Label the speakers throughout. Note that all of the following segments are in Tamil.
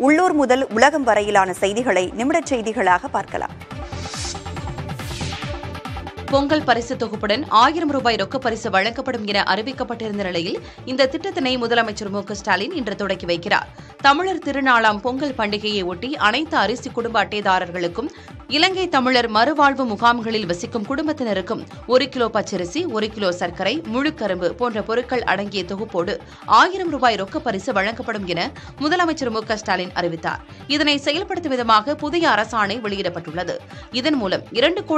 Speaker 1: உள்ளூர் முதல் உலகம் வரையிலான செய்திகளை நிமிடச் செய்திகளாக பார்க்கலாம்.
Speaker 2: பொங்கல் பரிசு தொகுப்புடன் 1000 ரூபாய் ரொக்க பரிசு வழங்கப்படும் என அறிவிக்கப்பட்டிருந்த நிலையில் இந்த திட்டத்தினை முதலமைச்சர் மு.க.ஸ்டாலின் இன்று தொடக்கி வைக்கிறார். தமிழர் திருநாளாம் பொங்கல் பண்டிகையை ஒட்டி அனைத்து அரிசி குடும்ப அட்டைதாரர்களுக்கும், இலங்கை தமிழர் மறுவாழ்வு முகாம்களில் வசிக்கும் குடும்பத்தினருக்கும் 1 கிலோ பச்சரிசி, 1 கிலோ சர்க்கரை, முழுக்கரும்பு போன்ற பொருட்கள் அடங்கிய தொகுப்போடு 1000 ரூபாய் ரொக்க பரிசு வழங்கப்படும் என முதலமைச்சர் மு.க.ஸ்டாலின் அறிவித்தார். இதனை செயல்படுத்தும் விதமாக புதிய அரசாணை வெளியிடப்பட்டுள்ளது. இதன் மூலம்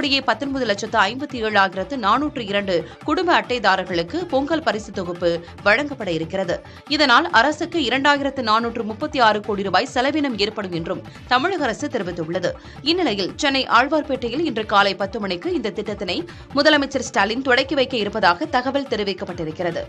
Speaker 2: 2,19,57,402 குடும்ப அட்டைதாரர்களுக்கு பொங்கல் பரிசு தொகுப்பு வழங்கப்பட இருக்கிறது. இதனால் அரசுக்கு 2,436 கோடி ரூபாய் செலவினம் ஏற்படும் என்றும் தமிழக அரசு தெரிவித்துள்ளது. இந்நிலையில் சென்னை ஆழ்வார்பேட்டையில் இன்று காலை 10 மணிக்கு இந்த திட்டத்தினை முதலமைச்சர் ஸ்டாலின் தொடக்கி வைக்க இருப்பதாக தகவல் தெரிவிக்கப்பட்டிருக்கிறது.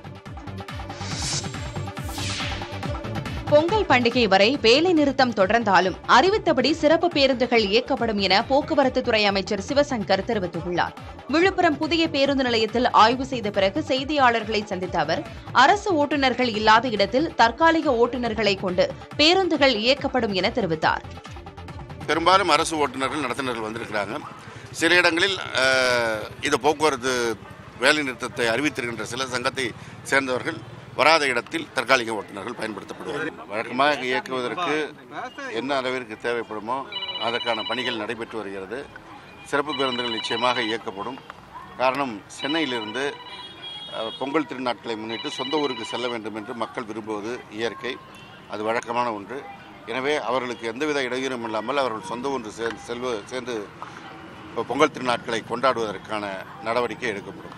Speaker 2: பொங்கல் பண்டிகை வரை வேலை நிறுத்தம் தொடர்ந்தாலும் அறிவித்தபடி சிறப்பு பேருந்துகள் இயக்கப்படும் என போக்குவரத்து துறை அமைச்சர் சிவசங்கர் தெரிவித்துள்ளார். விழுப்புரம் புதிய பேருந்து நிலையத்தில் ஆய்வு செய்த பிறகு செய்தியாளர்களை சந்தித்த அவர், அரசு ஓட்டுநர்கள் இல்லாத இடத்தில் தற்காலிக ஓட்டுநர்களை கொண்டு பேருந்துகள் இயக்கப்படும் என தெரிவித்தார்.
Speaker 3: பெரும்பாலும் அரசு ஓட்டுநர்கள் நடத்துனர்கள் வந்திருக்கிறாங்க. சில இடங்களில் இந்த போக்குவரத்து வேலை நிறுத்தத்தை அறிவித்திருக்கின்ற சில சங்கத்தை சேர்ந்தவர்கள் வராத இடத்தில் தற்காலிக ஓட்டுநர்கள் பயன்படுத்தப்படுவார்கள். வழக்கமாக இயக்குவதற்கு என்ன அளவிற்கு தேவைப்படுமோ அதற்கான பணிகள் நடைபெற்று வருகிறது. சிறப்பு பேருந்துகள் நிச்சயமாக இயக்கப்படும். காரணம், சென்னையிலிருந்து பொங்கல் திருநாட்களை முன்னிட்டு சொந்த ஊருக்கு செல்ல வேண்டும் என்று மக்கள் விரும்புவது இயற்கை, அது வழக்கமான ஒன்று. எனவே அவர்களுக்கு எந்தவித இடையூறும் இல்லாமல் அவர்கள் சொந்த ஊன்று சேர்ந்து பொங்கல் திருநாட்களை கொண்டாடுவதற்கான நடவடிக்கை எடுக்கப்படும்.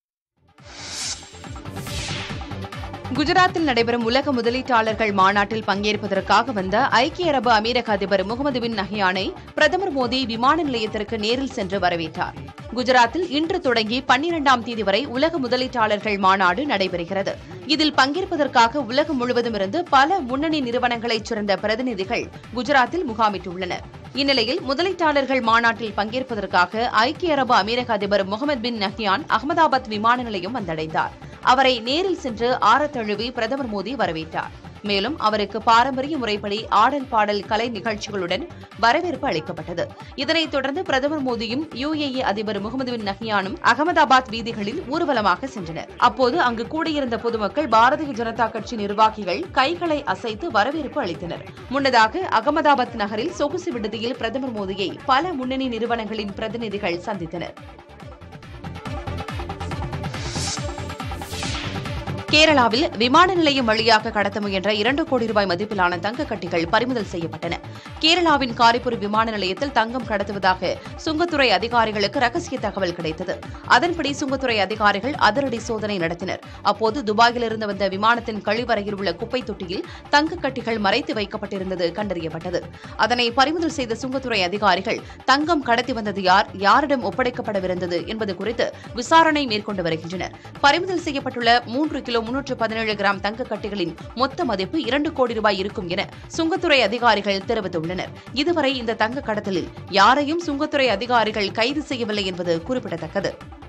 Speaker 2: குஜராத்தில் நடைபெறும் உலக முதலீட்டாளர்கள் மாநாட்டில் பங்கேற்பதற்காக வந்த ஐக்கிய அரபு அமீரக அதிபர் முகமது பின் நஹ்யானை பிரதமர் மோடி விமான நிலையத்திற்கு நேரில் சென்று வரவேற்றார். குஜராத்தில் இன்று தொடங்கி 12ஆம் தேதி வரை உலக முதலீட்டாளர்கள் மாநாடு நடைபெறுகிறது. இதில் பங்கேற்பதற்காக உலகம் முழுவதும் இருந்து பல முன்னணி நிறுவனங்களைச் சேர்ந்த பிரதிநிதிகள் குஜராத்தில் முகாமிட்டுள்ளனர். இந்நிலையில் முதலீட்டாளர்கள் மாநாட்டில் பங்கேற்பதற்காக ஐக்கிய அரபு அமீரக அதிபர் முகமது பின் நஹ்யான் அகமதாபாத் விமான நிலையம் வந்தடைந்தார். அவரை நேரில் சென்று ஆரத் தழுவி பிரதமர் மோடி வரவேற்றார். மேலும் அவருக்கு பாரம்பரிய முறைப்படி ஆடல் பாடல் கலை நிகழ்ச்சிகளுடன் வரவேற்பு அளிக்கப்பட்டது. இதனைத் தொடர்ந்து பிரதமர் மோடியும் UAE அதிபர் முகமது பின் நஹ்யானும் அகமதாபாத் வீதிகளில் ஊர்வலமாக சென்றனர். அப்போது அங்கு கூடியிருந்த பொதுமக்கள் பாரதிய ஜனதா கட்சி நிர்வாகிகள் கைகளை அசைத்து வரவேற்பு அளித்தனர். முன்னதாக அகமதாபாத் நகரில் சொகுசு விடுதியில் பிரதமர் மோடியை பல முன்னணி நிறுவனங்களின் பிரதிநிதிகள் சந்தித்தனர். கேரளாவில் விமான நிலையம் வழியாக கடத்த முயன்ற 2 கோடி ரூபாய் மதிப்பிலான தங்க கட்டிகள் பறிமுதல் செய்யப்பட்டன. கேரளாவின் காரிப்பூர் விமான நிலையத்தில் தங்கம் கடத்துவதாக சுங்கத்துறை அதிகாரிகளுக்கு ரகசிய தகவல் கிடைத்தது. அதன்படி சுங்கத்துறை அதிகாரிகள் அதிரடி சோதனை நடத்தினர். அப்போது துபாயிலிருந்து வந்த விமானத்தின் கழிவறையில் உள்ள குப்பை தொட்டியில் தங்க கட்டிகள் மறைத்து வைக்கப்பட்டிருந்தது கண்டறியப்பட்டது. அதனை பறிமுதல் செய்த சுங்கத்துறை அதிகாரிகள் தங்கம் கடத்தி வந்தது யார், யாரிடம் ஒப்படைக்கப்படவிருந்தது என்பது குறித்து விசாரணை மேற்கொண்டு வருகின்றனர். பறிமுதல் செய்யப்பட்டுள்ள 3 கிலோ 317 கிராம் தங்க கட்டிகளின் மொத்த மதிப்பு 2 கோடி ரூபாய் இருக்கும் என சுங்கத்துறை அதிகாரிகள் தெரிவித்துள்ளனர். இதுவரை இந்த தங்க கடத்தலில் யாரையும் சுங்கத்துறை அதிகாரிகள் கைது செய்யவில்லை என்பது குறிப்பிடத்தக்கது.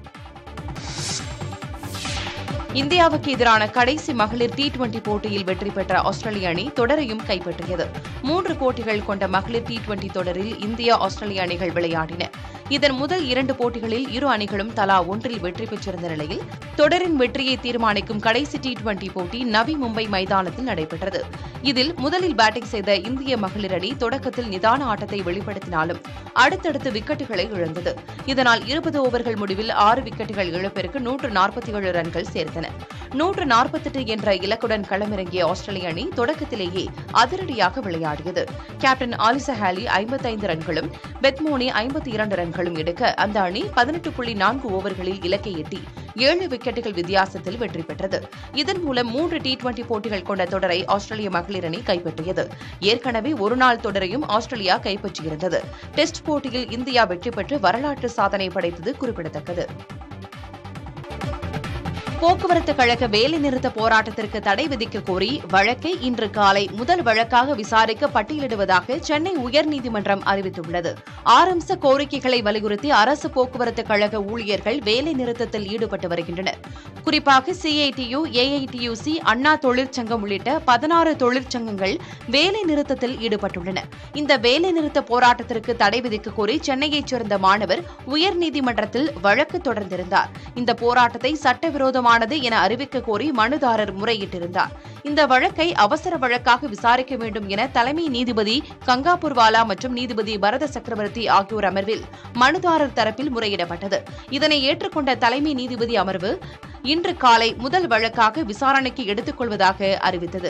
Speaker 2: இந்தியாவுக்கு எதிரான கடைசி மகளிர் T20 போட்டியில் வெற்றி பெற்ற ஆஸ்திரேலிய அணி தொடரையும் கைப்பற்றியது. 3 போட்டிகள் கொண்ட மகளிர் T20 தொடரில் இந்தியா, ஆஸ்திரேலிய அணிகள் விளையாடின. இதன் முதல் 2 போட்டிகளில் இரு அணிகளும் தலா ஒன்றில் வெற்றி பெற்றிருந்த நிலையில் தொடரின் வெற்றியை தீர்மானிக்கும் கடைசி T20 போட்டி நவி மும்பை மைதானத்தில் நடைபெற்றது. இதில் முதலில் பேட்டிங் செய்த இந்திய மகளிர் அணி தொடக்கத்தில் நிதான ஆட்டத்தை வெளிப்படுத்தினாலும் அடுத்தடுத்து விக்கெட்டுகளை இழந்தது. இதனால் 20 ஓவர்கள் முடிவில் 6 விக்கெட்டுகள் இழப்பிற்கு 147 ரன்கள் சேர்த்தன. 148 என்ற இலக்குடன் களமிறங்கிய ஆஸ்திரேலிய அணி தொடக்கத்திலேயே அதிரடியாக விளையாடியது. கேப்டன் ஆலிசா ஹாலி 55 ரன்களும் பெத்மோனி 52 ரன்களும் எடுக்க அந்த அணி 18.4 ஓவர்களில் இலக்கை எட்டி 7 விக்கெட்டுகள் வித்தியாசத்தில் வெற்றி பெற்றது. இதன் மூலம் 3 T20 போட்டிகள் கொண்ட தொடரை ஆஸ்திரேலிய மகளிர் அணி கைப்பற்றியது. ஏற்கனவே ஒருநாள் தொடரையும் ஆஸ்திரேலியா கைப்பற்றியிருந்தது. டெஸ்ட் போட்டியில் இந்தியா வெற்றி பெற்று வரலாற்று சாதனை படைத்தது குறிப்பிடத்தக்கது. போக்குவரத்து கழக வேலைநிறுத்த போராட்டத்திற்கு தடை விதிக்க கோரி வழக்கை இன்று காலை முதல் வழக்காக விசாரிக்க பட்டியலிடுவதாக சென்னை உயர்நீதிமன்றம் அறிவித்துள்ளது. 6 அம்ச கோரிக்கைகளை வலியுறுத்தி அரசு போக்குவரத்து கழக ஊழியர்கள் வேலைநிறுத்தத்தில் ஈடுபட்டு வருகின்றனர். குறிப்பாக சிஐடியு, ஏஐடியுசி, அண்ணா தொழிற்சங்கம் உள்ளிட்ட 16 தொழிற்சங்கங்கள் வேலைநிறுத்தத்தில் ஈடுபட்டுள்ளன. இந்த வேலைநிறுத்த போராட்டத்திற்கு தடை விதிக்க கோரி சென்னையைச் சேர்ந்த மாணவர் உயர்நீதிமன்றத்தில் வழக்கு தொடர்ந்திருந்தார். இந்த போராட்டத்தை சட்டவிரோதமானது என அறிவிக்க கோரி மனுதாரர் முறையிட்டிருந்தார். இந்த வழக்கை அவசர வழக்காக விசாரிக்க வேண்டும் என தலைமை நீதிபதி கங்காபுர்வாலா மற்றும் நீதிபதி பரத சக்கரவர்த்தி ஆகியோர் அமர்வில் மனுதாரர் தரப்பில் முறையிடப்பட்டது. இதனை ஏற்றுக்கொண்ட தலைமை நீதிபதி அமர்வு இன்று காலை முதல் வழக்காக விசாரணைக்கு எடுத்துக் கொள்வதாக அறிவித்தது.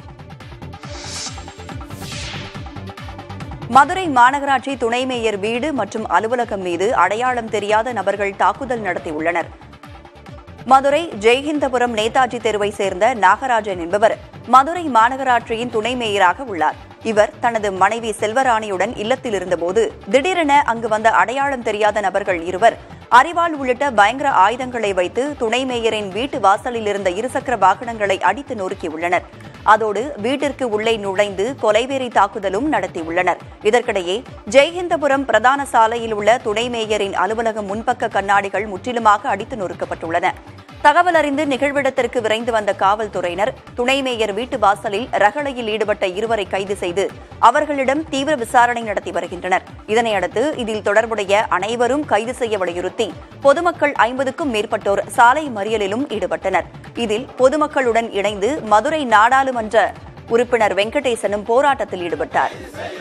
Speaker 1: மதுரை மாநகராட்சி துணை மேயர் வீடு மற்றும் அலுவலகம் மீது அடையாளம் தெரியாத நபர்கள் தாக்குதல் நடத்தியுள்ளனர். மதுரை ஜெய்ஹிந்தபுரம் நேதாஜி தெருவை சேர்ந்த நாகராஜன் என்பவர் மதுரை மாநகராட்சியின் துணை மேயராக உள்ளார். இவர் தனது மனைவி செல்வராணியுடன் இல்லத்தில் இருந்தபோது திடீரென அங்கு வந்த அடையாளம் தெரியாத நபர்கள் இருவர் அரிவாள் உள்ளிட்ட பயங்கர ஆயுதங்களை வைத்து துணை மேயரின் வீட்டு வாசலில் இருந்த இருசக்கர வாகனங்களை அடித்து நொறுக்கியுள்ளனர். அதோடு வீட்டிற்கு உள்ளே நுழைந்து கொலைவெறி தாக்குதலும் நடத்தியுள்ளனர். இதற்கிடையே ஜெய்ஹிந்தபுரம் பிரதான சாலையில் உள்ள துணை மேயரின் அலுவலகம் முன்பக்க கண்ணாடிகள் முற்றிலுமாக அடித்து நொறுக்கப்பட்டுள்ளன. தகவல் அறிந்து நிகழ்விடத்திற்கு விரைந்து வந்த காவல்துறையினர் துணை மேயர் வீட்டு வாசலில் ரகளையில் ஈடுபட்ட இருவரை கைது செய்து அவர்களிடம் தீவிர விசாரணை நடத்தி வருகின்றனர். இதனையடுத்து இதில் தொடர்புடைய அனைவரும் கைது செய்ய வலியுறுத்தி பொதுமக்கள் 50க்கும் மேற்பட்டோர் சாலை மறியலிலும் ஈடுபட்டனர். இதில் பொதுமக்களுடன் இணைந்து மதுரை நாடாளுமன்ற உறுப்பினர் வெங்கடேசனும் போராட்டத்தில் ஈடுபட்டார்.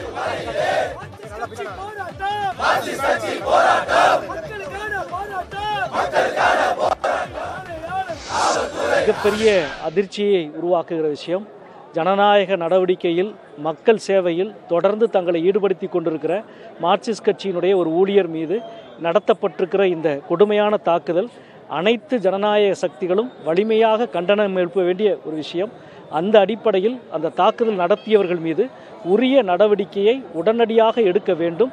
Speaker 4: மிகப்பெரிய அதிர்ச்சியை உருவாக்குகிற விஷயம், ஜனநாயக நடவடிக்கையில் மக்கள் சேவையில் தொடர்ந்து தங்களை ஈடுபடுத்தி கொண்டிருக்கிற மார்க்சிஸ்ட் கட்சியினுடைய ஒரு ஊழியர் மீது நடத்தப்பட்டிருக்கிற இந்த கொடுமையான தாக்குதல் அனைத்து ஜனநாயக சக்திகளும் வலிமையாக கண்டனம் எழுப்ப வேண்டிய ஒரு விஷயம். அந்த அடிப்படையில் அந்த தாக்குதல் நடத்தியவர்கள் மீது உரிய நடவடிக்கையை உடனடியாக எடுக்க வேண்டும்.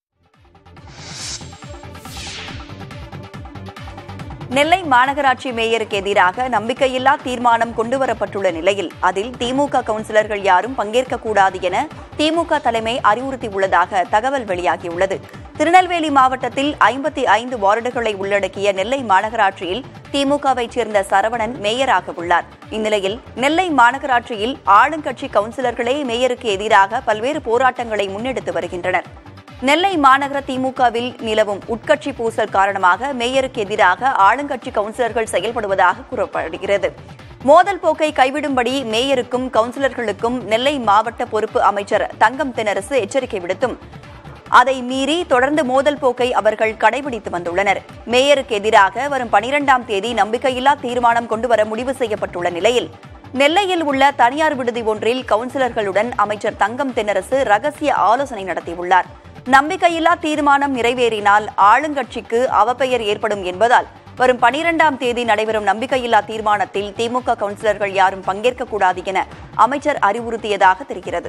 Speaker 1: நெல்லை மாநகராட்சி மேயருக்கு எதிராக நம்பிக்கையில்லா தீர்மானம் கொண்டுவரப்பட்டுள்ள நிலையில் அதில் திமுக கவுன்சிலர்கள் யாரும் பங்கேற்கக்கூடாது என திமுக தலைமை அறிவுறுத்தியுள்ளதாக தகவல் வெளியாகியுள்ளது. திருநெல்வேலி மாவட்டத்தில் 55 வார்டுகளை உள்ளடக்கிய நெல்லை மாநகராட்சியில் திமுகவைச் சேர்ந்த சரவணன் மேயராக உள்ளார். இந்நிலையில் நெல்லை மாநகராட்சியில் ஆளுங்கட்சி கவுன்சிலர்களே மேயருக்கு எதிராக பல்வேறு போராட்டங்களை முன்னெடுத்து வருகின்றனர். நெல்லை மாநகர திமுகவில் நிலவும் உட்கட்சி பூசல் காரணமாக மேயருக்கு எதிராக ஆளுங்கட்சி கவுன்சிலர்கள் செயல்படுவதாக கூறப்படுகிறது. மோதல் போக்கை கைவிடும்படி மேயருக்கும் கவுன்சிலர்களுக்கும் நெல்லை மாவட்ட பொறுப்பு அமைச்சர் தங்கம் தென்னரசு எச்சரிக்கை விடுத்தும் அதை மீறி தொடர்ந்து மோதல் போக்கை அவர்கள் கடைபிடித்து வந்துள்ளனர். மேயருக்கு எதிராக வரும் 12ஆம் தேதி நம்பிக்கையில்லா தீர்மானம் கொண்டுவர முடிவு செய்யப்பட்டுள்ள நிலையில் நெல்லையில் உள்ள தனியார் விடுதி ஒன்றில் கவுன்சிலர்களுடன் அமைச்சர் தங்கம் தென்னரசு ரகசிய ஆலோசனை நடத்தியுள்ளார். நம்பிக்கையில்லா தீர்மானம் நிறைவேறினால் ஆளுங்கட்சிக்கு அவப்பெயர் ஏற்படும் என்பதால் வரும் 12ஆம் தேதி நடைபெறும் நம்பிக்கையில்லா தீர்மானத்தில் திமுக கவுன்சிலர்கள் யாரும் பங்கேற்கக்கூடாது என அமைச்சர் அறிவுறுத்தியதாக தெரிகிறது.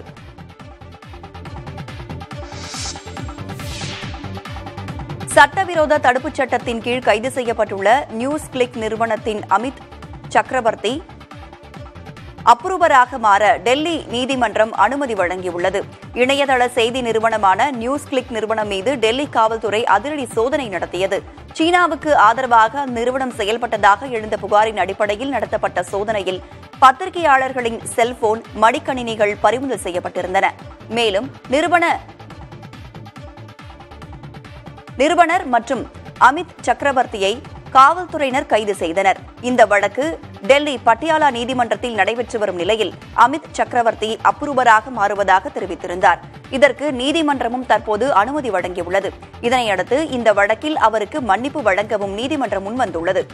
Speaker 1: சட்டவிரோத தடுப்புச் சட்டத்தின் கீழ் கைது செய்யப்பட்டுள்ள நியூஸ் கிளிக் நிறுவனத்தின் அமித் சக்கரவர்த்தி அப்ரூவராக மாற டெல்லி நீதிமன்றம் அனுமதி வழங்கியுள்ளது. இணையதள செய்தி நிறுவனமான நியூஸ் கிளிக் நிறுவனம் மீது டெல்லி காவல்துறை அதிரடி சோதனை நடத்தியது. சீனாவுக்கு ஆதரவாக அந்நிறுவனம் செயல்பட்டதாக எழுந்த புகாரின் அடிப்படையில் நடத்தப்பட்ட சோதனையில் பத்திரிகையாளர்களின் செல்போன், மடிக்கணினிகள் பறிமுதல் செய்யப்பட்டிருந்தன. மேலும் நிறுவனர் மற்றும் அமித் சக்கரவர்த்தியை காவல்துறையினர் கைது செய்தனர். இந்த வழக்கு டெல்லி பட்டியாலா நீதிமன்றத்தில் நடைபெற்று வரும் நிலையில் அமித் சக்கரவர்த்தி அப்ரூவராக மாறுவதாக தெரிவித்திருந்தார். இதற்கு நீதிமன்றமும் தற்போது அனுமதி வழங்கியுள்ளது. இதனையடுத்து இந்த வழக்கில் அவருக்கு மன்னிப்பு வழங்கவும் நீதிமன்றம் முன்வந்துள்ளது.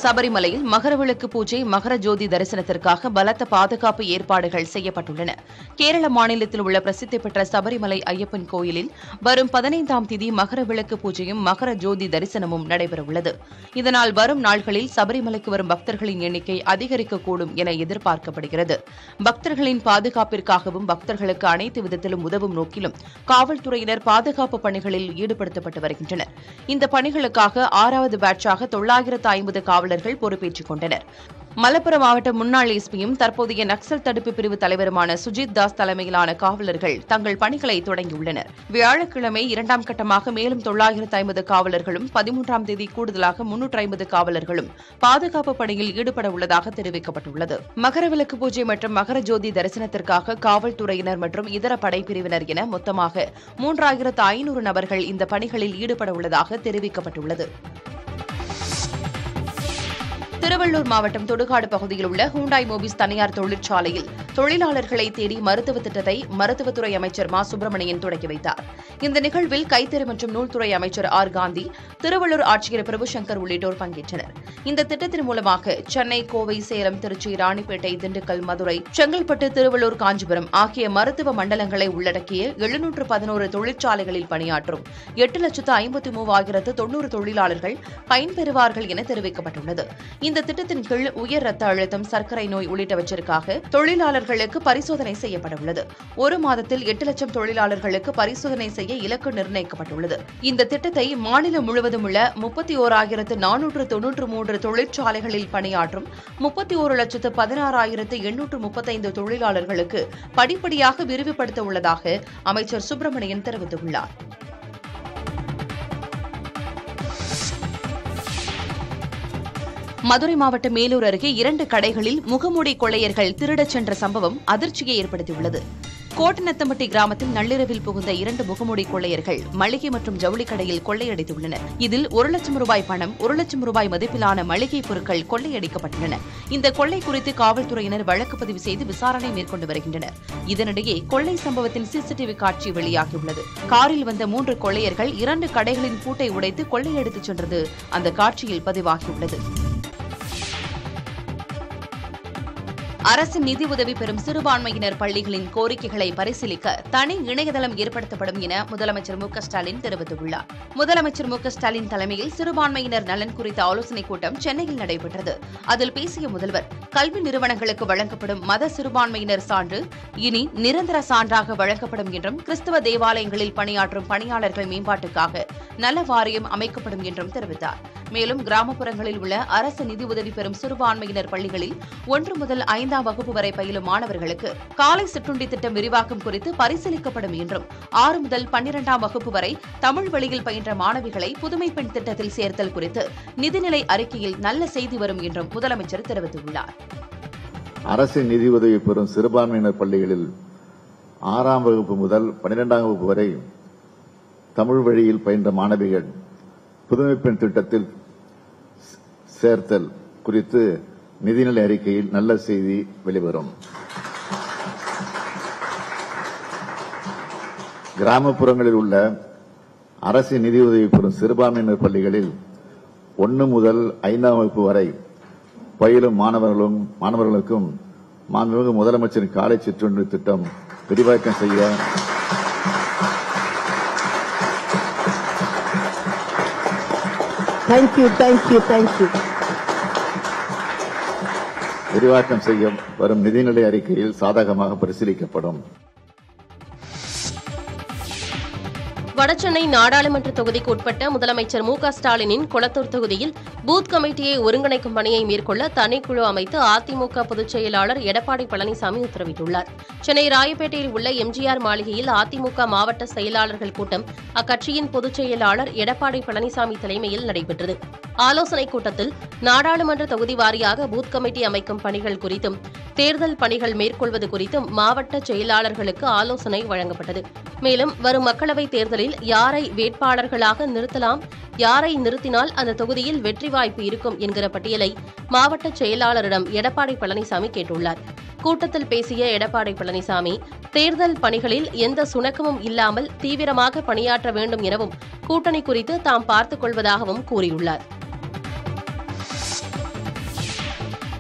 Speaker 2: சபரிமலையில் மகரவிளக்கு பூஜை மகர ஜோதி தரிசனத்திற்காக பலத்த பாதுகாப்பு ஏற்பாடுகள் செய்யப்பட்டுள்ளன. கேரள மாநிலத்தில் உள்ள பிரசித்தி பெற்ற சபரிமலை ஐயப்பன் கோயிலில் வரும் 15ஆம் தேதி மகரவிளக்கு பூஜையும் மகர ஜோதி தரிசனமும் நடைபெறவுள்ளது. இதனால் வரும் நாட்களில் சபரிமலைக்கு வரும் பக்தர்களின் எண்ணிக்கை அதிகரிக்கக்கூடும் என எதிர்பார்க்கப்படுகிறது. பக்தர்களின் பாதுகாப்பிற்காகவும் பக்தர்களுக்கு அனைத்து விதத்திலும் உதவும் நோக்கிலும் காவல்துறையினர் பாதுகாப்பு பணிகளில் ஈடுபடுத்தப்பட்டு வருகின்றனர். இந்த பணிகளுக்காக 6வது பேட்சாக 950 காவலர்கள் பொறுப்பேற்றுக் கொண்டனர். மலப்புரம் மாவட்ட முன்னாள் எஸ்பியும் தற்போதைய நக்சல் தடுப்பு பிரிவு தலைவருமான சுஜித் தாஸ் தலைமையிலான காவலர்கள் தங்கள் பணிகளை தொடங்கியுள்ளனர். வியாழக்கிழமை 2ஆம் கட்டமாக மேலும் 950 காவலர்களும் 13ஆம் தேதி கூடுதலாக 350 காவலர்களும் பாதுகாப்பு பணியில் ஈடுபட உள்ளதாக தெரிவிக்கப்பட்டுள்ளது. மகரவிளக்கு பூஜை மற்றும் மகர ஜோதி தரிசனத்திற்காக காவல்துறையினர் மற்றும் இதர படைப்பிரிவினர் என மொத்தமாக 3500 நபர்கள் இந்த பணிகளில் ஈடுபட உள்ளதாக தெரிவிக்கப்பட்டுள்ளது. திருவள்ளூர் மாவட்டம் தொடுகாடு பகுதியில் உள்ள ஹூண்டாய் மோபிஸ் தனியார் தொழிற்சாலையில் தொழிலாளர்களை தேடி மருத்துவ திட்டத்தை மருத்துவத்துறை அமைச்சர் மா சுப்பிரமணியன் தொடங்கி வைத்தார். இந்த நிகழ்வில் கைத்தறி மற்றும் நூல்துறை அமைச்சர் ஆர் காந்தி, திருவள்ளூர் ஆட்சியர் பிரபுசங்கர் உள்ளிட்டோர் பங்கேற்றனர். இந்த திட்டத்தின் மூலமாக சென்னை, கோவை, சேலம், திருச்சி, ராணிப்பேட்டை, திண்டுக்கல், மதுரை, செங்கல்பட்டு, திருவள்ளூர், காஞ்சிபுரம் ஆகிய மருத்துவ மண்டலங்களை உள்ளடக்கிய 711 தொழிற்சாலைகளில் பணியாற்றும் 8,53,090 தொழிலாளர்கள் பயன்பெறுவார்கள் என தெரிவிக்கப்பட்டுள்ளது. இந்த திட்டத்தின் கீழ் உயர் ரத்த அழுத்தம், சர்க்கரை நோய் உள்ளிட்டவற்றிற்காக தொழிலாளர்களுக்கு பரிசோதனை செய்யப்பட உள்ளது. ஒரு மாதத்தில் 8 லட்சம் தொழிலாளர்களுக்கு பரிசோதனை செய்ய இலக்கு நிர்ணயிக்கப்பட்டுள்ளது. இந்த திட்டத்தை மாநிலம் முழுவதும் உள்ள 31,493 தொழிற்சாலைகளில் பணியாற்றும் 31,16,835 தொழிலாளர்களுக்கு படிப்படியாக விரிவுபடுத்த உள்ளதாக அமைச்சர் சுப்பிரமணியன் தெரிவித்துள்ளார். மதுரை மாவட்டம் மேலூர் அருகே 2 கடைகளில் முகமூடி கொள்ளையர்கள் திருடச் சென்ற சம்பவம் அதிர்ச்சியை ஏற்படுத்தியுள்ளது. கோட்டநத்தம்பட்டி கிராமத்தில் நள்ளிரவில் புகுந்த 2 முகமூடி கொள்ளையர்கள் மளிகை மற்றும் ஜவுளி கடையில் கொள்ளையடித்துள்ளனர். இதில் 1 லட்சம் ரூபாய் பணம், 1 லட்சம் ரூபாய் மதிப்பிலான மளிகை பொருட்கள் கொள்ளையடிக்கப்பட்டுள்ளன. இந்த கொள்ளை குறித்து காவல்துறையினர் வழக்கு பதிவு செய்து விசாரணை மேற்கொண்டு வருகின்றனர். இதனிடையே கொள்ளை சம்பவத்தின் சிசிடிவி காட்சி வெளியாகியுள்ளது. காரில் வந்த 3 கொள்ளையர்கள் 2 கடைகளின் பூட்டை உடைத்து கொள்ளையடித்துச் சென்றது அந்த காட்சியில் பதிவாகியுள்ளது. அரசு நிதி உதவி பெறும் சிறுபான்மையினர் பள்ளிகளின் கோரிக்கைகளை பரிசீலிக்க தனி இணையதளம் ஏற்படுத்தப்படும் என முதலமைச்சர் மு க ஸ்டாலின் தெரிவித்துள்ளார். முதலமைச்சர் மு க ஸ்டாலின் தலைமையில் சிறுபான்மையினர் நலன் குறித்த ஆலோசனைக் கூட்டம் சென்னையில் நடைபெற்றது. அதில் பேசிய முதல்வர், கல்வி நிறுவனங்களுக்கு வழங்கப்படும் மத சிறுபான்மையினர் சான்று இனி நிரந்தர சான்றாக வழங்கப்படும் என்றும், கிறிஸ்தவ தேவாலயங்களில் பணியாற்றும் பணியாளர்கள் மேம்பாட்டுக்காக நல வாரியம் அமைக்கப்படும் என்றும் தெரிவித்தார். மேலும் கிராமப்புறங்களில் உள்ள அரசு நிதி உதவி பெறும் சிறுபான்மையினர் பள்ளிகளில் 1 முதல் 5ஆம் வகுப்பு வரை பயிலும் மாணவர்களுக்கு காலை சிற்றுண்டி திட்டம் விரிவாக்கம் குறித்து பரிசீலிக்கப்படும் என்றும், 6 முதல் 12ஆம் வகுப்பு வரை தமிழ் வழியில் பயின்ற மாணவிகளை புதுமை பெண் திட்டத்தில் சேர்த்தல் குறித்து நிதிநிலை அறிக்கையில் நல்ல செய்தி வரும் என்றும் முதலமைச்சர் தெரிவித்துள்ளார்.
Speaker 5: அரசு நிதி உதவி பெறும் சிறுபான்மையினர் பள்ளிகளில் 6ஆம் வகுப்பு முதல் 12ஆம் வகுப்பு வரை தமிழ் வழியில் பயின்ற மாணவிகள் புதுமை பெண் திட்டத்தில் சேர்த்தல் குறித்து நிதிநிலை அறிக்கையில் நல்ல செய்தி வெளிவரும். கிராமப்புறங்களில் உள்ள அரசு நிதியுதவி பெறும் சிறுபான்மையினர் பள்ளிகளில் 1 முதல் 5ஆம் வகுப்பு வரை பயிலும் மாணவர்களுக்கும் மாண்புமிகு முதலமைச்சரின் காலை சிற்றுண்டி திட்டம் விரிவாக்கம் செய்ய விரிவாக்கம் செய்ய வரும் நிதிநிலை அறிக்கையில் சாதகமாக பரிசீலிக்கப்படும்.
Speaker 6: வடசென்னை நாடாளுமன்ற தொகுதிக்கு உட்பட்ட முதலமைச்சர் மு க ஸ்டாலினின் கொளத்தூர் தொகுதியில் பூத் கமிட்டியை ஒருங்கிணைக்கும் பணியை மேற்கொள்ள தனிக்குழு அமைத்து அதிமுக பொதுச் செயலாளர் எடப்பாடி பழனிசாமி உத்தரவிட்டுள்ளார். சென்னை ராயப்பேட்டையில் உள்ள எம்ஜிஆர் மாளிகையில் அதிமுக மாவட்ட செயலாளர்கள் கூட்டம் அக்கட்சியின் பொதுச் செயலாளர் எடப்பாடி பழனிசாமி தலைமையில் நடைபெற்றது. ஆலோசனைக் கூட்டத்தில் நாடாளுமன்ற தொகுதி வாரியாக பூத் கமிட்டி அமைக்கும் பணிகள் குறித்தும், தேர்தல் பணிகள் மேற்கொள்வது குறித்தும் மாவட்ட செயலாளர்களுக்கு ஆலோசனை வழங்கப்பட்டது. மேலும் வரும் மக்களவைத் தேர்தலில் யாரை வேட்பாளர்களாக நிறுத்தலாம், யாரை நிறுத்தினால் அந்த தொகுதியில் வெற்றி வாய்ப்பு இருக்கும் என்கிற பட்டியலை மாவட்ட செயலாளரிடம் எடப்பாடி பழனிசாமி கேட்டுள்ளார். கூட்டத்தில் பேசிய எடப்பாடி பழனிசாமி, தேர்தல் பணிகளில் எந்த சுணக்கமும் இல்லாமல் தீவிரமாக பணியாற்ற வேண்டும் எனவும், கூட்டணி குறித்து தாம் பார்த்துக் கொள்வதாகவும் கூறியுள்ளார்.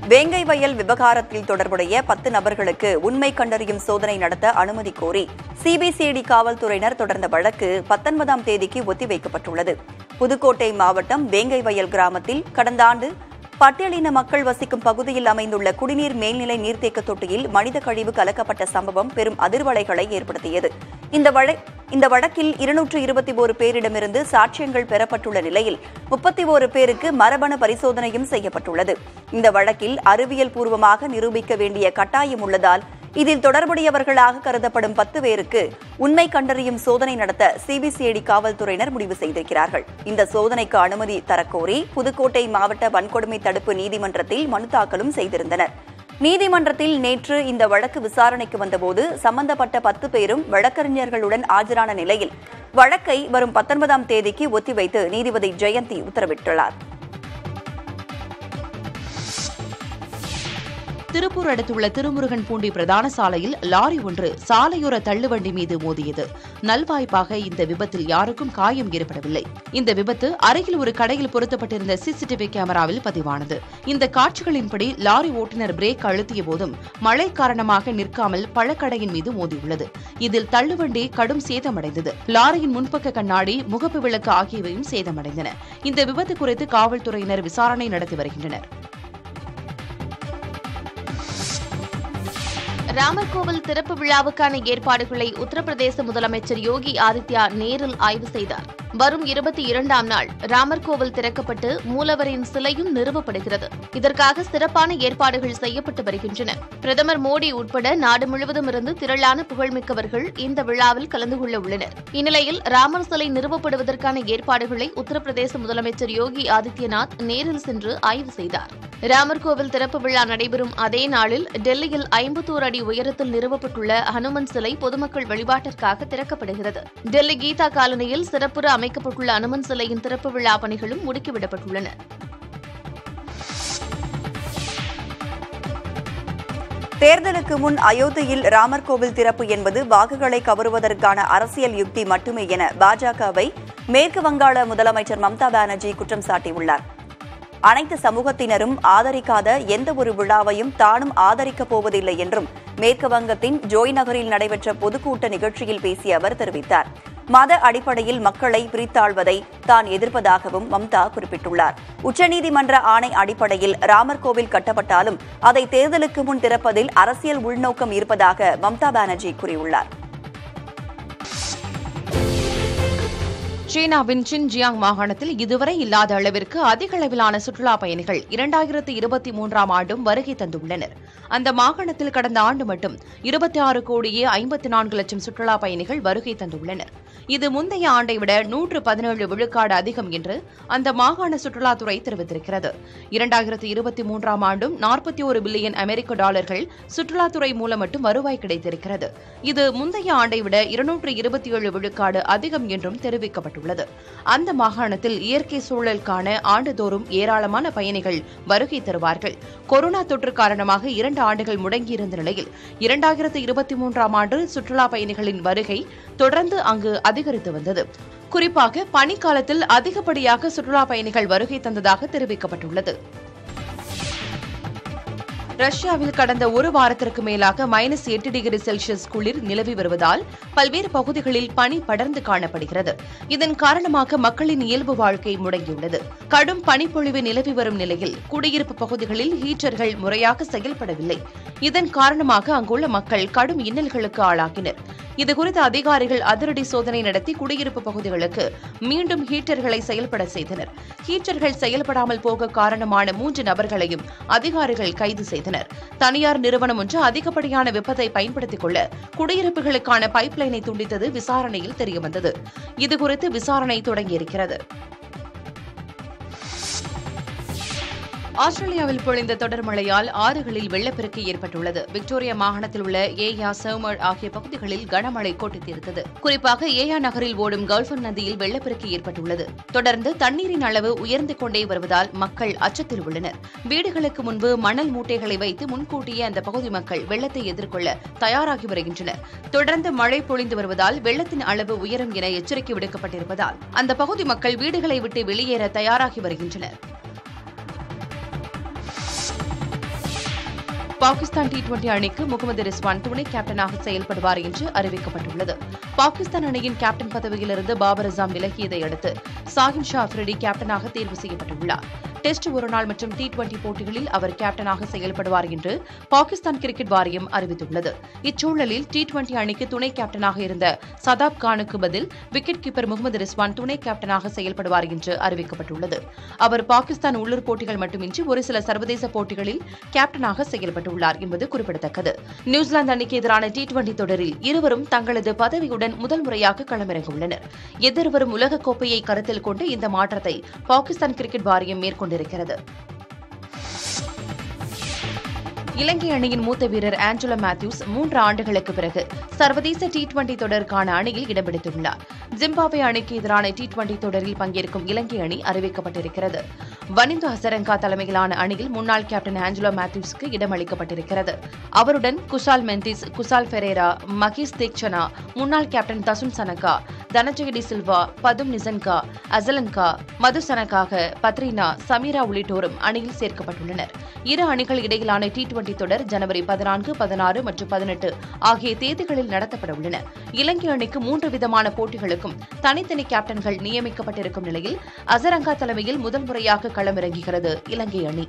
Speaker 1: வேங்கை வயல் விவகாரத்தில் தொடர்புடைய 10 நபர்களுக்கு உண்மை கண்டறியும் சோதனை நடத்த அனுமதி கோரி சிபிசிஐடி காவல்துறையினர் தொடர்ந்த வழக்கு 19ஆம் தேதிக்கு ஒத்திவைக்கப்பட்டுள்ளது. புதுக்கோட்டை மாவட்டம் வேங்கை வயல் கிராமத்தில் கடந்த ஆண்டு பட்டியலின மக்கள் வசிக்கும் பகுதியில் அமைந்துள்ள குடிநீர் மேல்நிலை நீர்த்தேக்க தொட்டியில் மனித கழிவு கலக்கப்பட்ட சம்பவம் பெரும் அதிர்வலைகளை ஏற்படுத்தியது. இந்த வழக்கில் 221 பேரிடமிருந்து சாட்சியங்கள் பெறப்பட்டுள்ள நிலையில் 31 பேருக்கு மரபணு பரிசோதனையும் செய்யப்பட்டுள்ளது. இந்த வழக்கில் அறிவியல் பூர்வமாக நிரூபிக்க வேண்டிய கட்டாயம் உள்ளதால் இதில் தொடர்புடையவர்களாக கருதப்படும் 10 பேருக்கு உண்மை கண்டறியும் சோதனை நடத்த சிபிசிஐடி காவல்துறையினர் முடிவு செய்திருக்கிறார்கள். இந்த சோதனைக்கு அனுமதி தரக்கோரி புதுக்கோட்டை மாவட்ட வன்கொடுமை தடுப்பு நீதிமன்றத்தில் மனு தாக்கலும் செய்திருந்தனர். நீதிமன்றத்தில் நேற்று இந்த வழக்கு விசாரணைக்கு வந்தபோது சம்பந்தப்பட்ட 10 பேரும் வழக்கறிஞர்களுடன் ஆஜரான நிலையில் வழக்கை வரும் 19ஆம் தேதிக்கு ஒத்திவைத்து நீதிபதி ஜெயந்தி உத்தரவிட்டுள்ளார்.
Speaker 2: திருப்பூர் அடுத்துள்ள திருமுருகன்பூண்டி பிரதான சாலையில் லாரி ஒன்று சாலையோர தள்ளுவண்டி மீது மோதியது. நல்வாய்ப்பாக இந்த விபத்தில் யாருக்கும் காயம் ஏற்படவில்லை. இந்த விபத்து அருகில் ஒரு கடையில் பொருத்தப்பட்டிருந்த சிசிடிவி கேமராவில் பதிவானது. இந்த காட்சிகளின்படி லாரி ஓட்டுநர் பிரேக் அழுத்திய போதும் மழை காரணமாக நிற்காமல் பழக்கடையின் மீது மோதியுள்ளது. இதில் தள்ளுவண்டி கடும் சேதமடைந்தது. லாரியின் முன்பக்க கண்ணாடி, முகப்பு விளக்கு ஆகியவையும் சேதமடைந்தன. இந்த விபத்து குறித்து காவல்துறையினர் விசாரணை நடத்தி வருகின்றனர்.
Speaker 6: ராமர் கோவில் திறப்பு விழாவுக்கான ஏற்பாடுகளை உத்தரப்பிரதேச முதலமைச்சர் யோகி ஆதித்யா நேரில் ஆய்வு செய்தார். வரும் 22ஆம் நாள் ராமர் கோவில் திறக்கப்பட்டு மூலவரின் சிலையும் நிறுவப்படுகிறது. இதற்காக சிறப்பான ஏற்பாடுகள் செய்யப்பட்டு வருகின்றன. பிரதமர் மோடி உட்பட நாடு முழுவதும் இருந்து திரளான புகழ்மிக்கவர்கள் இந்த விழாவில் கலந்து கொள்ள உள்ளனர். இந்நிலையில் ராமர் சிலை நிறுவப்படுவதற்கான ஏற்பாடுகளை உத்தரப்பிரதேச முதலமைச்சர் யோகி ஆதித்யநாத் நேரில் சென்று ஆய்வு செய்தார். ராமர் கோவில் திறப்பு விழா நடைபெறும் அதே நாளில் டெல்லியில் 51 அடி உயரத்தில் நிறுவப்பட்டுள்ள ஹனுமன் சிலை பொதுமக்கள் வழிபாட்டிற்காக திறக்கப்படுகிறது. டெல்லி கீதா காலனியில் சிறப்புற அமைக்கப்பட்டுள்ள அனுமன் சிலையின் திறப்பு விழா பணிகளும் முடுக்கிவிடப்பட்டுள்ளன.
Speaker 1: தேர்தலுக்கு முன் அயோத்தியில் ராமர் கோவில் திறப்பு என்பது வாக்குகளை கவருவதற்கான அரசியல் யுக்தி மட்டுமே என பாஜகவை மேற்கு வங்காள முதலமைச்சர் மம்தா பானர்ஜி குற்றம் சாட்டியுள்ளார். அனைத்து சமூகத்தினரும் ஆதரிக்காத எந்த ஒரு விழாவையும் தானும் ஆதரிக்கப் போவதில்லை என்றும் மேற்கு வங்கத்தின் ஜோய் நகரில் நடைபெற்ற பொதுக்கூட்ட நிகழ்ச்சியில் பேசிய அவர் தெரிவித்தார். மத அடிப்படையில் மக்களை பிரித்தாழ்வதை தான் எதிர்ப்பதாகவும் மம்தா குறிப்பிட்டுள்ளார். உச்சநீதிமன்ற ஆணை அடிப்படையில் ராமர் கோவில் கட்டப்பட்டாலும் அதை தேர்தலுக்கு முன் திறப்பதில் அரசியல் உள்நோக்கம் இருப்பதாக மம்தா பானர்ஜி கூறியுள்ளார்.
Speaker 2: சீனாவின் சின்ஜியாங் மாகாணத்தில் இதுவரை இல்லாத அளவிற்கு அதிக அளவிலான சுற்றுலாப் பயணிகள் 2023ஆம் ஆண்டும் வருகை தந்துள்ளனர். அந்த மாகாணத்தில் கடந்த ஆண்டு மட்டும் 26,54,00,000 சுற்றுலாப் பயணிகள் வருகை தந்துள்ளனர். இது முந்தைய ஆண்டை விட 117 விழுக்காடு அதிகம் என்று அந்த மாகாண சுற்றுலாத்துறை தெரிவித்திருக்கிறது. 2023ஆம் ஆண்டும் 41 பில்லியன் அமெரிக்க டாலர்கள் சுற்றுலாத்துறை மூலம் மட்டும் வருவாய் கிடைத்திருக்கிறது. இது முந்தைய ஆண்டை விட 227 விழுக்காடு அதிகம் என்றும் தெரிவிக்கப்பட்டுள்ளது. அந்த மாகாணத்தில் இயற்கை சூழல் காண ஆண்டுதோறும் ஏராளமான பயணிகள் வருகை தருவார்கள். கொரோனா தொற்று காரணமாக 2 ஆண்டுகள் முடங்கியிருந்த நிலையில் 2023ஆம் ஆண்டு சுற்றுலா பயணிகளின் வருகை தொடர்ந்து அங்கு அதிகரித்து வந்தது. குறிப்பாக பனிக்காலத்தில் அதிகப்படியாக சுற்றுலா பயணிகள் வருகை தந்ததாக தெரிவிக்கப்பட்டுள்ளது. ரஷ்யாவில் கடந்த ஒரு வாரத்திற்கு மேலாக -8 டிகிரி செல்சியஸ் குளிர் நிலவி வருவதால் பல்வேறு பகுதிகளில் பனி படர்ந்து காணப்படுகிறது. இதன் காரணமாக மக்களின் இயல்பு வாழ்க்கை முடங்கியுள்ளது. கடும் பனிப்பொழிவு நிலவி வரும் நிலையில் குடியிருப்பு பகுதிகளில் ஹீட்டர்கள் முறையாக செயல்படவில்லை. இதன் காரணமாக அங்குள்ள மக்கள் கடும் இன்னல்களுக்கு ஆளாகினர். இதுகுறித்து அதிகாரிகள் அதிரடி சோதனை நடத்தி குடியிருப்பு பகுதிகளுக்கு மீண்டும் ஹீட்டர்களை செயல்பட செய்தனர். ஹீட்டர்கள் செயல்படாமல் போக காரணமான 3 நபர்களையும் அதிகாரிகள் கைது செய்தனர். தனியார் நிறுவனம் ஒன்று அதிகப்படியான வெப்பத்தை பயன்படுத்திக் கொள்ள குடியிருப்புகளுக்கான பைப்லைனை துண்டித்தது விசாரணையில் தெரியவந்தது. இதுகுறித்து விசாரணை தொடங்கியிருக்கிறது. ஆஸ்திரேலியாவில் பொழிந்த தொடர் மழையால் ஆறுகளில் வெள்ளப்பெருக்கு ஏற்பட்டுள்ளது. விக்டோரியா மாகாணத்தில் உள்ள ஏயா, சர்மர் ஆகிய பகுதிகளில் கனமழை கொட்டித்தீர்த்தது. குறிப்பாக ஏயா நகரில் ஓடும் கல்ஃபன் நதியில் வெள்ளப்பெருக்கு ஏற்பட்டுள்ளது. தொடர்ந்து தண்ணீரின் அளவு உயர்ந்து கொண்டே வருவதால் மக்கள் அச்சத்தில் உள்ளனர். வீடுகளுக்கு முன்பு மணல் மூட்டைகளை வைத்து முன்கூட்டியே அந்த பகுதி மக்கள் வெள்ளத்தை எதிர்கொள்ள தயாராகி வருகின்றனர். தொடர்ந்து மழை பொழிந்து வருவதால் வெள்ளத்தின் அளவு உயரும் என எச்சரிக்கை விடுக்கப்பட்டிருப்பதால் அந்த பகுதி மக்கள் வீடுகளை விட்டு வெளியேற தயாராகி வருகின்றனர். பாகிஸ்தான் T20 அணிக்கு முகமது ரிஸ்வான் துணை கேப்டனாக செயல்படுவார் என்று அறிவிக்கப்பட்டுள்ளது. பாகிஸ்தான் அணியின் கேப்டன் பதவியிலிருந்து பாபர் அசாம் விலகியதை அடுத்து சாஹின் ஷா அஃப்ரிடி கேப்டனாக தேர்வு செய்யப்பட்டுள்ளார். டெஸ்ட் ஒருநாள் மற்றும் T20 போட்டிகளில் அவர் கேப்டனாக செயல்படுவார் என்று பாகிஸ்தான் கிரிக்கெட் வாரியம் அறிவித்துள்ளது. இச்சூழலில் T20 அணிக்கு துணை கேப்டனாக இருந்த சதாப் கானுக்கு பதில் விக்கெட் கீப்பர் முகமது ரிஸ்வான் துணை கேப்டனாக செயல்படுவார் என்று அறிவிக்கப்பட்டுள்ளது. அவர் பாகிஸ்தான் உள்ளூர் போட்டிகள் மட்டுமின்றி ஒரு சில சர்வதேச போட்டிகளில் கேப்டனாக செயல்பட்டுள்ளார் என்பது குறிப்பிடத்தக்கது. நியூசிலாந்து அணிக்கு எதிரான T20 தொடரில் இருவரும் தங்களது பதவியுடன் முதல் முறையாக களமிறங்கியுள்ளனர். எதிர்வரும் உலகக்கோப்பையை கருத்தில் கொண்டு இந்த மாற்றத்தை பாகிஸ்தான் கிரிக்கெட் வாரியம் மேற்கொண்டிருக்கிறது. இலங்கை அணியின் மூத்த வீரர் ஆஞ்சலோ மேத்யூஸ் 3 ஆண்டுகளுக்கு பிறகு சர்வதேச T20 தொடருக்கான அணியில் இடம் பிடித்துள்ளார். ஜிம்பாப்வே அணிக்கு எதிரான T20 தொடரில் பங்கேற்கும் இலங்கை அணி அறிவிக்கப்பட்டிருக்கிறது. வனிந்து ஹசரங்கா தலைமையிலான அணியில் முன்னாள் கேப்டன் ஆஞ்சலோ மேத்யூஸுக்கு இடமளிக்கப்பட்டிருக்கிறது. அவருடன் குஷால் மெந்திஸ், குஷால் ஃபெரேரா, மகேஷ் தேக்சனா, முன்னாள் கேப்டன் தசுன் சனகா, தனஜய டி சில்வா, பதும் நிசன்கா, அசலன்கா, மது சனகாக, பத்ரினா, சமீரா உள்ளிட்டோரும் அணியில் சேர்க்கப்பட்டுள்ளனர். இரு அணிகள் இடையிலான T20 தொடர் ஜனவரி 14, 16 மற்றும் 18 ஆகிய தேதிகளில் நடத்தப்பட உள்ளன. இலங்கை அணிக்கு 3 விதமான போட்டிகளுக்கும் தனித்தனி கேப்டன்கள் நியமிக்கப்பட்டிருக்கும் நிலையில் அசரங்கா தலைமையில் முதல் முறையாக களமிறங்குகிறது இலங்கை அணி.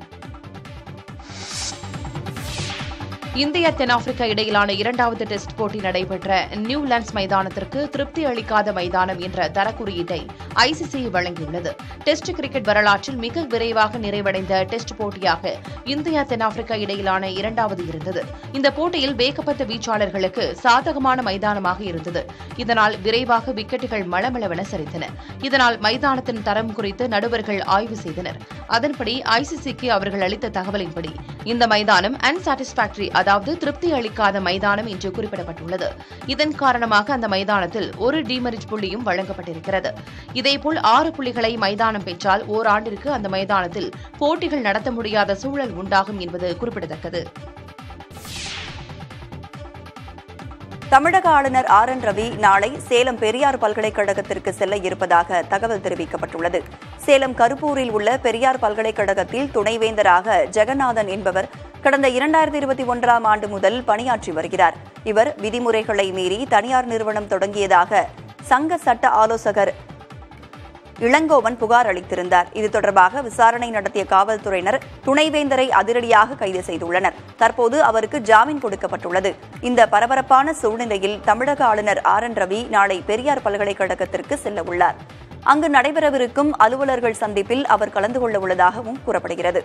Speaker 2: இந்தியா தென்னாப்பிரிக்கா இடையிலான 2வது டெஸ்ட் போட்டி நடைபெற்ற நியூலாண்ட்ஸ் மைதானத்திற்கு திருப்தி அளிக்காத மைதானம் என்ற தரக்குறியீட்டை ICC வழங்கியுள்ளது. டெஸ்ட் கிரிக்கெட் வரலாற்றில் மிக விரைவாக நிறைவடைந்த டெஸ்ட் போட்டியாக இந்தியா தென்னாப்பிரிக்கா இடையிலான 2வது இருந்தது. இந்த போட்டியில் வேகப்பந்து வீச்சாளர்களுக்கு சாதகமான மைதானமாக இருந்தது. இதனால் விரைவாக விக்கெட்டுகள் மளமளவென சரிந்தன. இதனால் மைதானத்தின் தரம் குறித்து நடுவர்கள் ஆய்வு செய்தனர். அதன்படி ICC-க்கு அவர்கள் அளித்த தகவலின்படி இந்த மைதானம் அன்சாட்டிஸ்பாக்டரி, அதாவது திருப்தி அளிக்காத மைதானம் என்று குறிப்பிடப்பட்டுள்ளது. இதன் காரணமாக அந்த மைதானத்தில் ஒரு டிமெரிட் புள்ளியும் வழங்கப்பட்டிருக்கிறது. இதேபோல் 6 புள்ளிகளை மைதானம் பெற்றால் ஓராண்டிற்கு அந்த மைதானத்தில் போட்டிகள் நடத்த முடியாத சூழல் உண்டாகும் என்பது குறிப்பிடத்தக்கது.
Speaker 1: தமிழக ஆளுநர் RN ரவி நாளை சேலம் பெரியார் பல்கலைக்கழகத்திற்கு செல்ல இருப்பதாக தகவல் தெரிவிக்கப்பட்டுள்ளது. சேலம் கருப்பூரில் உள்ள பெரியார் பல்கலைக்கழகத்தில் துணைவேந்தராக ஜெகநாதன் என்பவர் கடந்த 2021ஆம் ஆண்டு முதல் பணியாற்றி வருகிறார். இவர் விதிமுறைகளை மீறி தனியார் நிறுவனம் தொடங்கியதாக சங்க சட்ட ஆலோசகர் இளங்கோவன் புகார் அளித்திருந்தார். இது தொடர்பாக விசாரணை நடத்திய காவல்துறையினர் துணைவேந்தரை அதிரடியாக கைது செய்துள்ளனர். தற்போது அவருக்கு ஜாமீன் கொடுக்கப்பட்டுள்ளது. இந்த பரபரப்பான சூழ்நிலையில் தமிழக ஆளுநர் RN ரவி நாளை பெரியார் பல்கலைக்கழகத்திற்கு செல்ல உள்ளார். அங்கு நடைபெறவிருக்கும் அலுவலர்கள் சந்திப்பில் அவர் கலந்து கொள்ள உள்ளதாகவும் கூறப்படுகிறது.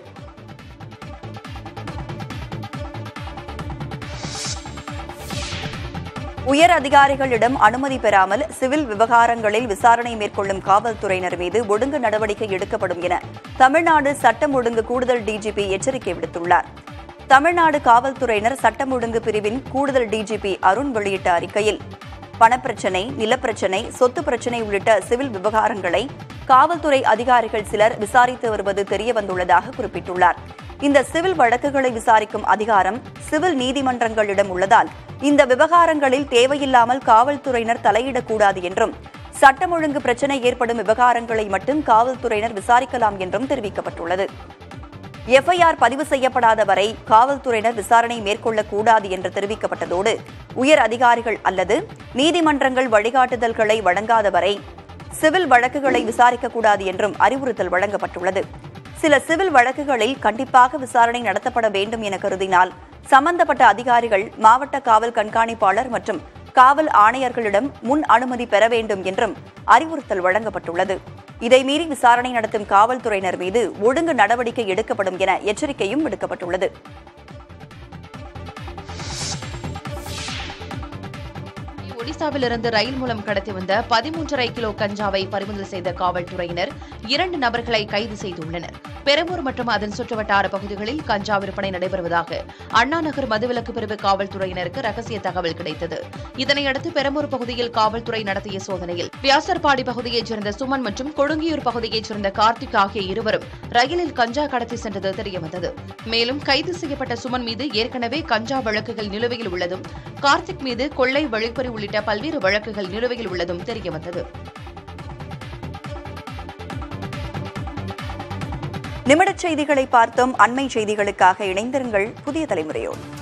Speaker 1: உயர் அதிகாரிகளிடம் அனுமதி பெறாமல் சிவில் விவகாரங்களில் விசாரணை மேற்கொள்ளும் காவல்துறையினர் மீது ஒழுங்கு நடவடிக்கை எடுக்கப்படும் என தமிழ்நாடு சட்டம் ஒழுங்கு கூடுதல் DGP எச்சரிக்கை விடுத்துள்ளார். தமிழ்நாடு காவல்துறையினர் சட்டம் ஒழுங்கு பிரிவின் கூடுதல் DGP அருண் வெளியிட்ட அறிக்கையில் பணப்பிரச்சினை, நிலப்பிரச்சினை, சொத்து பிரச்சினை உள்ளிட்ட சிவில் விவகாரங்களை காவல்துறை அதிகாரிகள் சிலர் விசாரித்து வருவது தெரியவந்துள்ளதாக குறிப்பிட்டுள்ளார். இந்த சிவில் வழக்குகளை விசாரிக்கும் அதிகாரம் சிவில் நீதிமன்றங்களிடம் உள்ளதால் இந்த விவகாரங்களில் தேவையில்லாமல் காவல்துறையினர் தலையிடக்கூடாது என்றும், சட்டம் ஒழுங்கு பிரச்சினை ஏற்படும் விவகாரங்களை மட்டும் காவல்துறையினர் விசாரிக்கலாம் என்றும் தெரிவிக்கப்பட்டுள்ளது. FIR பதிவு செய்யப்படாத வரை காவல்துறையினர் விசாரணை மேற்கொள்ளக்கூடாது என்று தெரிவிக்கப்பட்டதோடு, உயர் அதிகாரிகள் அல்லது நீதிமன்றங்கள் வழிகாட்டுதல்களை வழங்காத வரை சிவில் வழக்குகளை விசாரிக்கக்கூடாது என்றும் அறிவுறுத்தல் வழங்கப்பட்டுள்ளது. சில சிவில் வழக்குகளில் கண்டிப்பாக விசாரணை நடத்தப்பட வேண்டும் என கருதினால் சம்பந்தப்பட்ட அதிகாரிகள் மாவட்ட காவல் கண்காணிப்பாளர் மற்றும் காவல் ஆணையர்களிடம் முன் அனுமதி பெற வேண்டும் என்றும் அறிவுறுத்தல் வழங்கப்பட்டுள்ளது. இதை மீறி விசாரணை நடத்தும் காவல்துறையினர் மீது ஒழுங்கு நடவடிக்கை எடுக்கப்படும் என எச்சரிக்கையும் விடுக்கப்பட்டுள்ளது.
Speaker 2: ஒடிசாவிலிருந்து ரயில் மூலம் கடத்தி வந்த 13.5 கிலோ கஞ்சாவை பறிமுதல் செய்த காவல்துறையினர் 2 நபர்களை கைது செய்துள்ளனர். பெரம்பூர் மற்றும் அதன் சுற்றுவட்டார பகுதிகளில் கஞ்சா விற்பனை நடைபெறுவதாக அண்ணாநகர் மதுவிலக்கு பிரிவு காவல்துறையினருக்கு ரகசிய தகவல் கிடைத்தது. இதனையடுத்து பெரம்பூர் பகுதியில் காவல்துறை நடத்திய சோதனையில் வியாசர்பாடி பகுதியைச் சேர்ந்த சுமன் மற்றும் கொடுங்கியூர் பகுதியைச் சேர்ந்த கார்த்திக் ஆகிய இருவரும் ரயிலில் கஞ்சா கடத்தி சென்றது தெரியவந்தது. மேலும் கைது செய்யப்பட்ட சுமன் மீது ஏற்கனவே கஞ்சா வழக்குகள் நிலுவையில் உள்ளதும், கார்த்திக் மீது கொள்ளை, வழிப்பறி உள்ளிட்ட பல்வேறு வழக்குகள் நிலுவையில் உள்ளதும் தெரியவந்தது.
Speaker 1: நிமிடச் செய்திகளை பார்த்தோம். அண்மை செய்திகளுக்காக இணைந்திருங்கள் புதிய தலைமுறையோடு.